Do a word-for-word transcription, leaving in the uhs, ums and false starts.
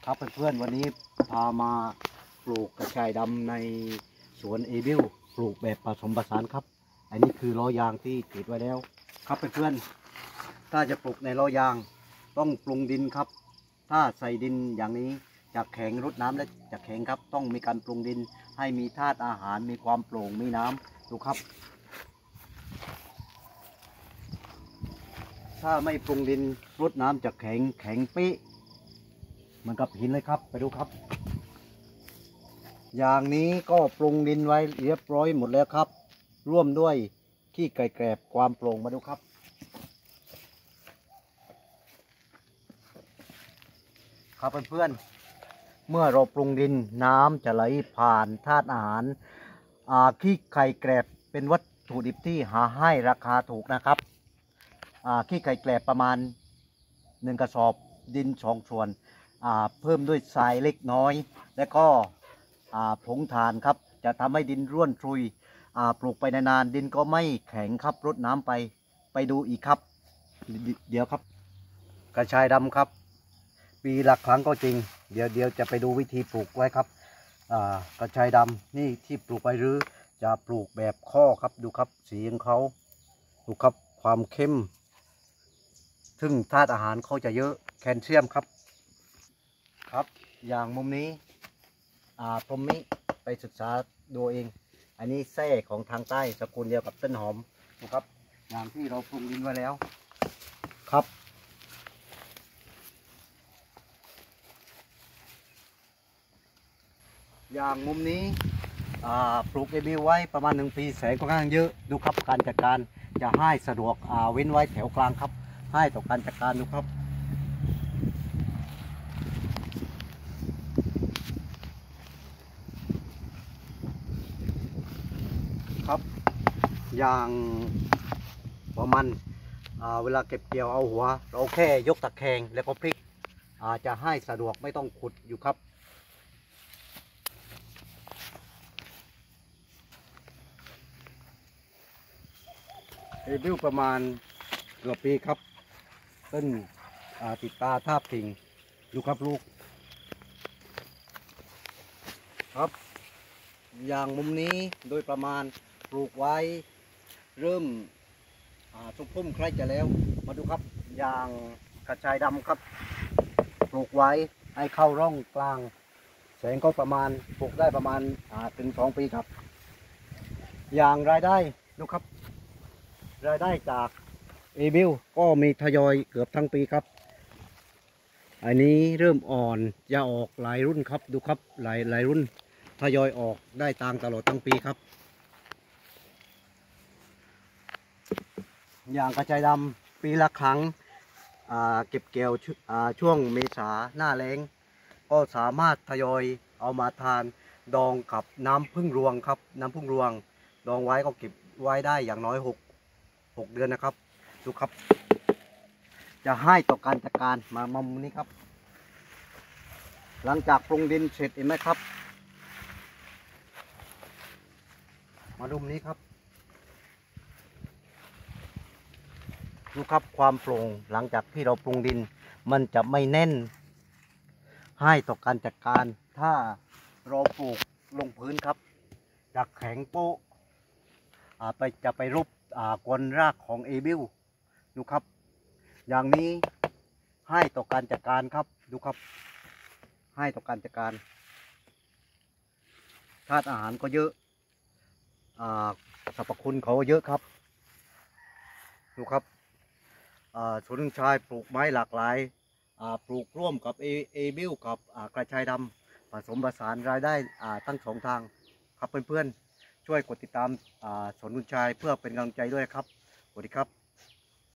ครับเพื่อนๆวันนี้พามาปลูกกระชายดำในสวนเอวิลปลูกแบบผสมผสานครับอันนี้คือล้อยางที่ติดไว้แล้วครับเพื่อนๆถ้าจะปลูกในล้อยางต้องปรุงดินครับถ้าใส่ดินอย่างนี้จะแข็งรดน้ำและจะแข็งครับต้องมีการปรุงดินให้มีธาตุอาหารมีความโปร่งมีน้ำดูครับถ้าไม่ปรุงดินรดน้ำจะแข็งแข็งเป๊ะเหมือนกับหินเลยครับไปดูครับอย่างนี้ก็ปรุงดินไว้เรียบร้อยหมดแล้วครับร่วมด้วยขี้ไก่แกรบความโปร่งมาดูครับครับเพื่อนๆเมื่อเราปรุงดินน้ำจะไหลผ่านธาตุอาหารขี้ไก่แกรบเป็นวัตถุดิบที่หาให้ราคาถูกนะครับขี้ไก่แกรบประมาณหนึ่งกระสอบดินสองส่วนเพิ่มด้วยทรายเล็กน้อยและก็ผงถ่านครับจะทำให้ดินร่วนซุยปลูกไปนานๆดินก็ไม่แข็งครับรดน้ำไปไปดูอีกครับเดี๋ยวครับกระชายดำครับปีละครั้งก็จริงเดี๋ยวเดี๋ยวจะไปดูวิธีปลูกไว้ครับกระชายดำนี่ที่ปลูกไปหรือจะปลูกแบบข้อครับดูครับสีของเขาดูครับความเข้มซึ่งธาตุอาหารเขาจะเยอะแคลเซียมครับครับอย่างมุมนี้อ่าผมนี้ไปศึกษาดูเองอันนี้แส้ของทางใต้สกุลเดียวกับต้นหอมนะครับอย่างที่เราปรุงดินไว้แล้วครับอย่างมุมนี้ปลูกเอบิวไว้ประมาณหนึ่งปีแสงค่อนข้างเยอะดูครับการจัดการจะให้สะดวกเว้นไว้แถวกลางครับให้ต่อการจัดการดูครับครับอย่างประมาณเวลาเก็บเกี่ยวเอาหัวเราแค่ยกตะแคงแล้วก็พลิกอาจจะให้สะดวกไม่ต้องขุดอยู่ครับเอวิลประมาณเกือบปีครับต้นติดตาทาบกิ่งดูครับลูกครับอย่างมุมนี้โดยประมาณปลูกไว้เริ่มทุกพุ่มใกล้จะแล้วมาดูครับอย่างกระชายดำครับปลูกไว้ให้เข้าร่องกลางแสงก็ประมาณปลูกได้ประมาณถึงสองปีครับอย่างรายได้ดูครับรายได้จากเอวิลก็มีทยอยเกือบทั้งปีครับอันนี้เริ่มอ่อนจะออกหลายรุ่นครับดูครับหลายหลายรุ่นทยอยออกได้ตังตลอดทั้งปีครับอย่างกระชายดำปีละครั้งเก็บเกี่ยวช่วงเมษาหน้าแล้งก็สามารถทยอยเอามาทานดองกับน้ำผึ้งรวงครับน้ำผึ้งรวงดองไว้ก็เก็บไว้ได้อย่างน้อยหกหกเดือนนะครับดูครับจะให้ต่อการจัดการมามุมนี้ครับหลังจากปรุงดินเสร็จเห็นไหมครับมาดูมุมนี้ครับดูครับความโปร่งหลังจากที่เราปรุงดินมันจะไม่แน่นให้ต่อการจัดการถ้าเราปลูกลงพื้นครับจะแข็งโป๊ะไปจะไปรบกวนรากของเอวิลดูครับอย่างนี้ให้ต่อการจัดการครับดูครับให้ต่อการจัดการธาตุอาหารก็เยอะสรรพคุณเขาเยอะครับดูครับสวนชายปลูกไม้หลากหลายปลูกร่วมกับเอเอวิลกับกระชายดำผสมผสานรายได้ทั้งสองทางครับเพื่อนๆช่วยกดติดตามสวนชายเพื่อเป็นกำลังใจด้วยครับสวัสดีครับ